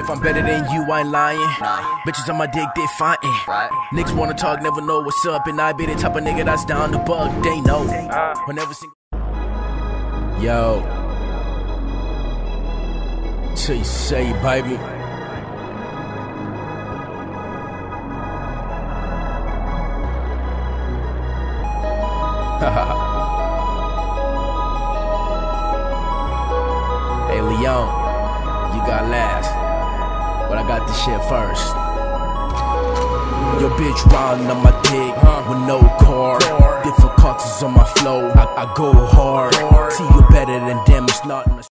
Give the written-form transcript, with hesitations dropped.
If I'm better than you, I ain't lying. Bitches on my dick, they fighting. Niggas wanna talk, never know what's up. And I be the type of nigga that's down to bug. They know. Whenever yo, till you say, baby. Hey Leone, you got last, but I got this shit first. Your bitch riding on my dick with no car. Difficulties on my flow, I go hard. See you better than them, it's not